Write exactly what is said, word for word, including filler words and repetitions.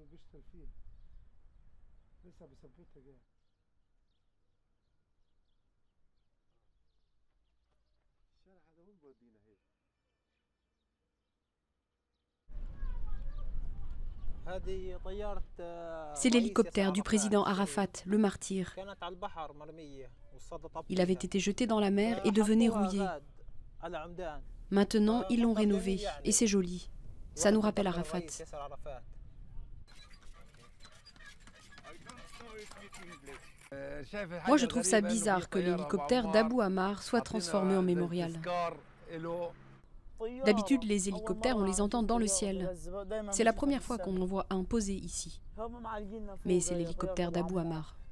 C'est l'hélicoptère du président Arafat, le martyr. Il avait été jeté dans la mer et devenait rouillé. Maintenant, ils l'ont rénové et c'est joli. Ça nous rappelle Arafat. Moi, je trouve ça bizarre que l'hélicoptère d'Abou Ammar soit transformé en mémorial. D'habitude, les hélicoptères, on les entend dans le ciel. C'est la première fois qu'on en voit un posé ici. Mais c'est l'hélicoptère d'Abou Ammar.